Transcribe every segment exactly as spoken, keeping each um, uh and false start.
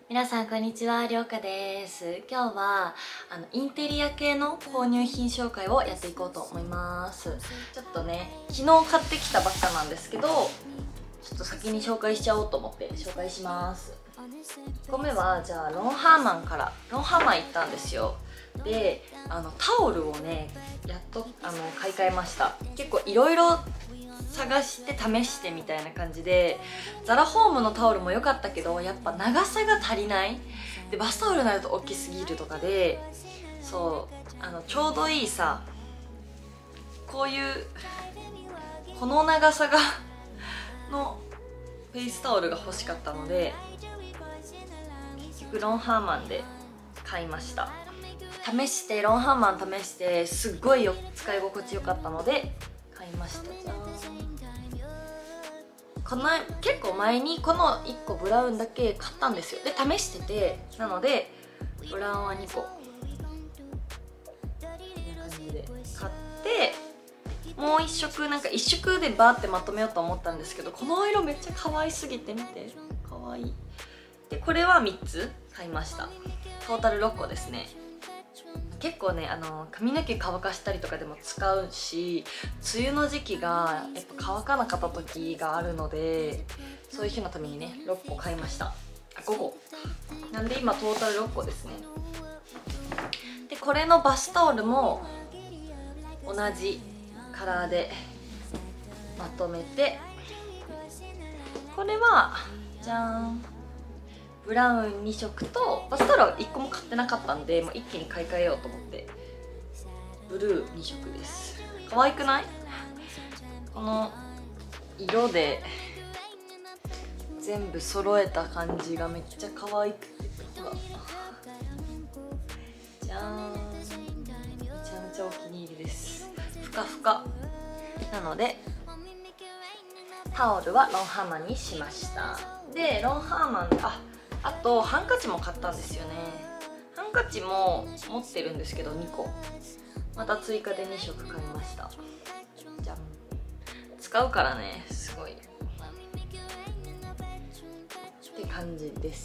皆さんこんにちは、りょうかです。今日はあのインテリア系の購入品紹介をやっていこうと思います。ちょっとね、昨日買ってきたばっかなんですけど、ちょっと先に紹介しちゃおうと思って紹介します。いっこめはじゃあロンハーマンからロンハーマン行ったんですよ。で、あのタオルをねやっとあの買い替えました。結構いろいろ探して試してみたいな感じで、ザラホームのタオルも良かったけどやっぱ長さが足りないで、バスタオルになると大きすぎるとかで、そうあのちょうどいいさ、こういうこの長さがのフェイスタオルが欲しかったので、結局ロンハーマンで買いました。試してロンハーマン試してすっごいよ使い心地よかったので買いました。じゃん。この結構前にこのいっこブラウンだけ買ったんですよ。で試してて、なのでブラウンはにここんな感じで買って、もういっしょくなんかいっしょくでバーってまとめようと思ったんですけど、この色めっちゃ可愛すぎて、見て可愛い。でこれはみっつ買いました。トータルろっこですね。結構ね、あの髪の毛乾かしたりとかでも使うし、梅雨の時期がやっぱ乾かなかった時があるので、そういう日のためにねろっこ買いました。あ、ごこなんで今トータルろっこですね。でこれのバスタオルも同じカラーでまとめて、これはじゃーん、ブラウンにしょくとバスタオルはいっこも買ってなかったんで、もう一気に買い替えようと思ってブルーにしょくです。可愛くない？この色で全部揃えた感じがめっちゃ可愛くて、じゃーん、めちゃめちゃお気に入りです。ふかふかなのでタオルはロンハーマンにしました。でロンハーマン、ああとハンカチも買ったんですよね。ハンカチも持ってるんですけどにこまた追加でにしょく買いました。じゃん、使うからね、すごいって感じです。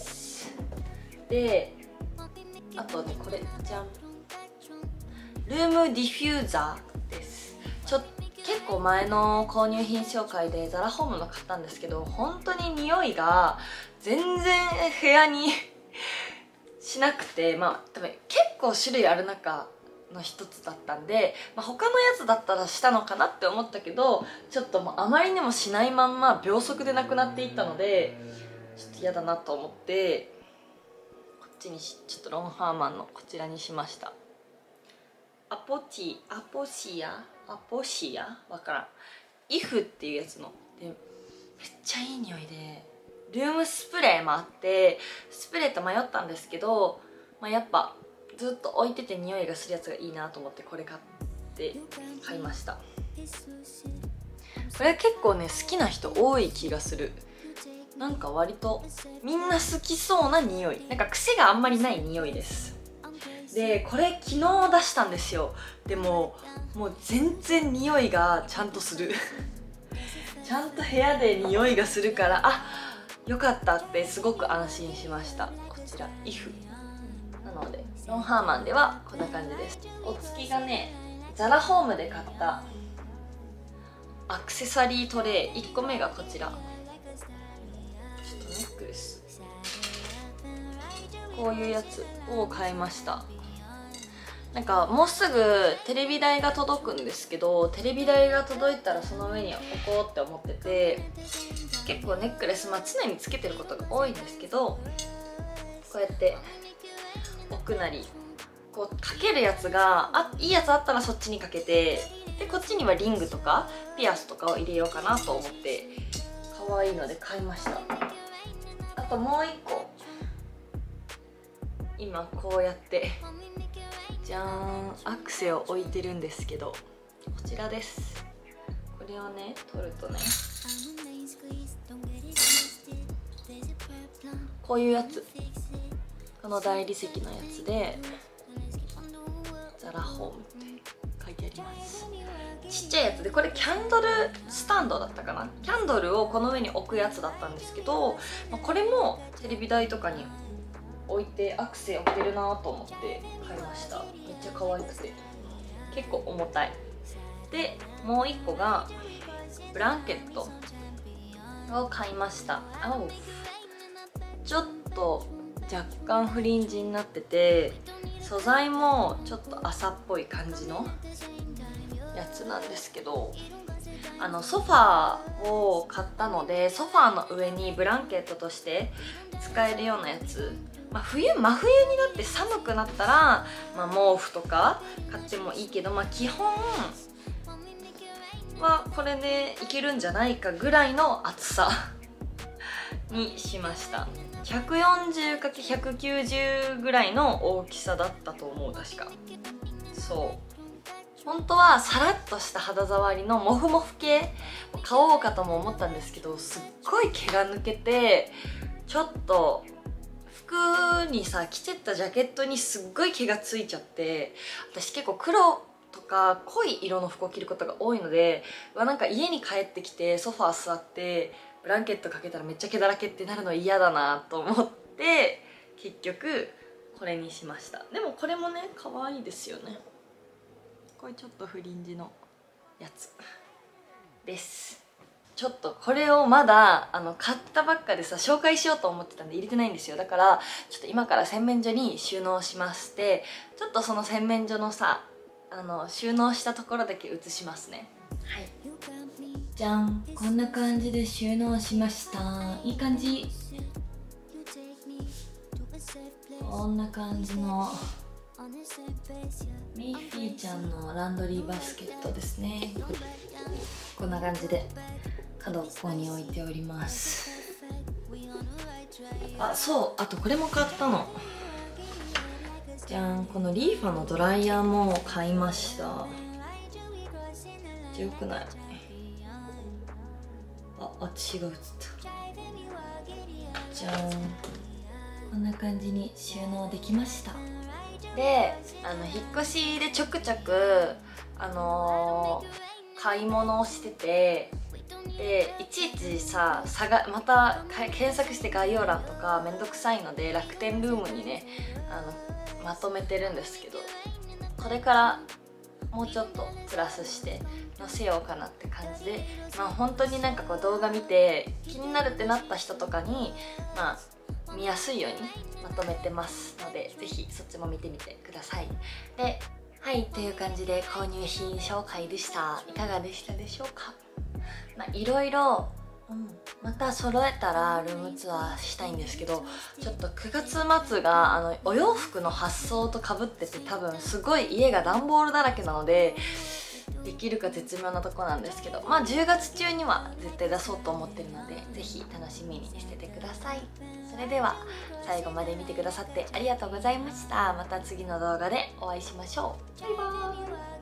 であとね、これじゃん、ルームディフューザーです。ちょ結構前の購入品紹介でザラホームの買ったんですけど、本当に匂いが全然部屋にしなくて、まあ多分結構種類ある中の一つだったんで、まあ、他のやつだったらしたのかなって思ったけど、ちょっともうあまりにもしないまんま秒速でなくなっていったので、ちょっと嫌だなと思ってこっちにしちょっとロンハーマンのこちらにしました。アポチアポシアアポシアわからん、イフっていうやつので、めっちゃいい匂いで、ルームスプレーもあって、スプレーと迷ったんですけど、まあ、やっぱずっと置いてて匂いがするやつがいいなと思ってこれ買って買いました。これ結構ね好きな人多い気がする。なんか割とみんな好きそうな匂い、なんか癖があんまりない匂いです。でこれ昨日出したんですよ。でももう全然匂いがちゃんとするちゃんと部屋で匂いがするから、あ、よかったってすごく安心しました。こちらイフなのでロンハーマンではこんな感じです。お付きがね、ザラホームで買ったアクセサリートレイ、いっこめがこちら、ちょっとネックレス、こういうやつを買いました。なんかもうすぐテレビ台が届くんですけど、テレビ台が届いたらその上に置こうって思ってて、結構ネックレス、まあ、常につけてることが多いんですけど、こうやって置くなり、こうかけるやつがあいいやつあったらそっちにかけて、でこっちにはリングとかピアスとかを入れようかなと思って可愛いので買いました。あともういっこ今こうやってじゃーん、アクセを置いてるんですけど、こちらです。これをね取るとね、こういうやつ、この大理石のやつでザラホームって書いてあります。ちっちゃいやつで、これキャンドルスタンドだったかな、キャンドルをこの上に置くやつだったんですけど、まあ、これもテレビ台とかに置いてアクセ置けるなと思って買いました。めっちゃ可愛くて結構重たい。でもういっこがブランケットを買いました。青ちょっと若干フリンジになってて、素材もちょっと麻っぽい感じのやつなんですけど、あのソファーを買ったので、ソファーの上にブランケットとして使えるようなやつ、まあ、冬真冬になって寒くなったら、まあ、毛布とか買ってもいいけど、まあ、基本はこれでいけるんじゃないかぐらいの厚さにしました。 ひゃくよんじゅうかけるひゃくきゅうじゅう ぐらいの大きさだったと思う、確か。そう本当はさらっとした肌触りのモフモフ系買おうかとも思ったんですけど、すっごい毛が抜けて、ちょっと服にさ着てたジャケットにすっごい毛がついちゃって、私結構黒とか濃い色の服を着ることが多いので、うわなんか家に帰ってきてソファー座ってブランケットかけたらめっちゃ毛だらけってなるの嫌だなと思って、結局これにしました。でもこれもね可愛いですよね。これちょっとフリンジのやつです。ちょっとこれをまだあの買ったばっかでさ紹介しようと思ってたんで入れてないんですよ。だからちょっと今から洗面所に収納しまして、ちょっとその洗面所のさあの収納したところだけ映しますね。はい、じゃん、こんな感じで収納しました。いい感じ。こんな感じのミッフィーちゃんのランドリーバスケットですね。こんな感じで角っこに置いております。あ、そう、あとこれも買ったの。じゃん、このリーファのドライヤーも買いました。よくない？あ、あっちが映った。じゃん、こんな感じに収納できました。で、あの引っ越しでちょくちょくあのー、買い物をしてて、でいちいちささがまた検索して概要欄とかめんどくさいので楽天ルームにねあのまとめてるんですけど、これからもうちょっとプラスして載せようかなって感じで、まあ本当になんかこう動画見て気になるってなった人とかにまあ見やすいようにまとめてますので、ぜひそっちも見てみてください。で、はいという感じで購入品紹介でした。いかがでしたでしょうか。まあいろいろ、うん、また揃えたらルームツアーしたいんですけど、ちょっとくがつ末があのお洋服の発送とかぶってて、多分すごい家が段ボールだらけなのでできるか絶妙なとこなんですけど、まあじゅうがつ中には絶対出そうと思ってるので、ぜひ楽しみにしててください。それでは最後まで見てくださってありがとうございました。また次の動画でお会いしましょう。バイバーイ。